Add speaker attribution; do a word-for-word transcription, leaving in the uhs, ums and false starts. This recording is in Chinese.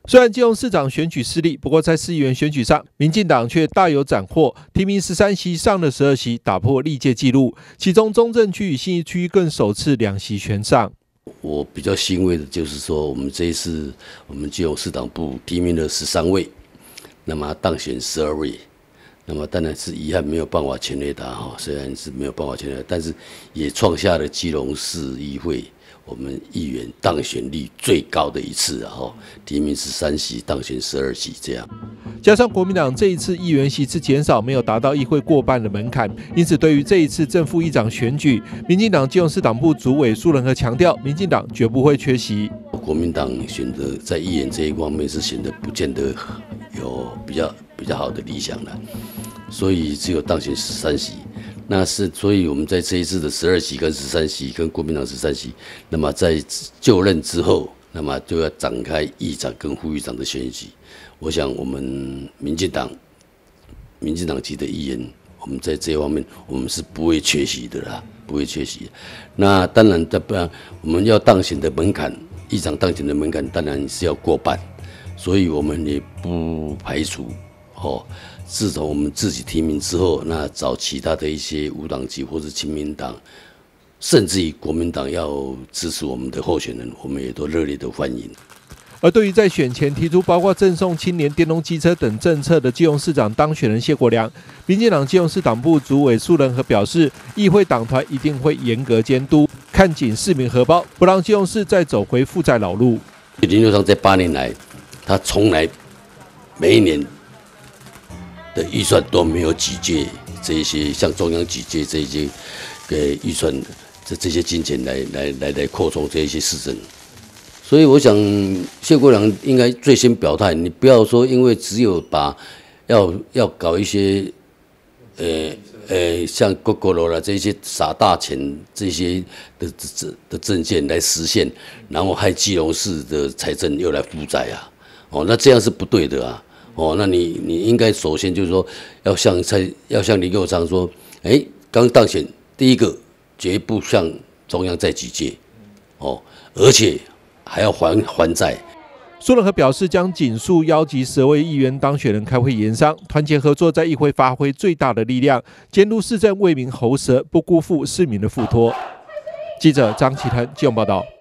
Speaker 1: 虽然基隆市长选举失利，不过在市议员选举上，民进党却大有斩获，提名十三席上了十二席，打破历届纪录。其中中正区与信义区更首次两席全上。
Speaker 2: 我比较欣慰的就是说，我们这一次我们基隆市党部提名了十三位，那么当选十二位。 那么当然是遗憾没有办法全垒打哈，虽然是没有办法全垒打，但是也创下了基隆市议会我们议员当选率最高的一次啊哈，提名十三席，当选十二席这样。
Speaker 1: 加上国民党这一次议员席次减少，没有达到议会过半的门槛，因此对于这一次正副议长选举，民进党基隆市党部主委苏仁和强调，民进党绝不会缺席。国
Speaker 2: 民党选择在议员这一方面是选的不见得有比较比较好的理想了。 所以只有当选十三席，那是所以我们在这一次的十二席跟十三席跟国民党十三席，那么在就任之后，那么就要展开议长跟副议长的选举。我想我们民进党、民进党籍的议员，我们在这方面我们是不会缺席的啦，不会缺席。那当然，不然我们要当选的门槛，议长当选的门槛当然是要过半，所以我们也不排除哦。 自从我们自己提名之后，那找其他的一些无党籍或者亲民党，甚至于国民党要支持我们的候选人，我们也都热烈的欢迎。
Speaker 1: 而对于在选前提出包括赠送青年电动机车等政策的基隆市长当选人谢国良，民进党基隆市党部主委苏仁和表示，议会党团一定会严格监督，看紧市民荷包，不让基隆市再走回负债老路。
Speaker 2: 林右昌这八年来，他从来每一年 的预算都没有几届这一些向中央几届这一些给预算这这些金钱来来来来扩充这一些市政，所以我想谢国良应该最先表态，你不要说因为只有把要要搞一些呃呃像国国楼啦这些撒大钱这些的的的政见来实现，然后害基隆市的财政又来负债啊，哦，那这样是不对的啊。 哦，那你你应该首先就是说，要向蔡要向林右昌说，哎、欸，刚当选，第一个绝不向中央再举借，哦，而且还要还还债。
Speaker 1: 苏仁和表示，将紧速邀集十位议员当选人开会研商，团结合作，在议会发挥最大的力量，监督市政为民喉舌，不辜负市民的付托。记者张启腾基隆报道。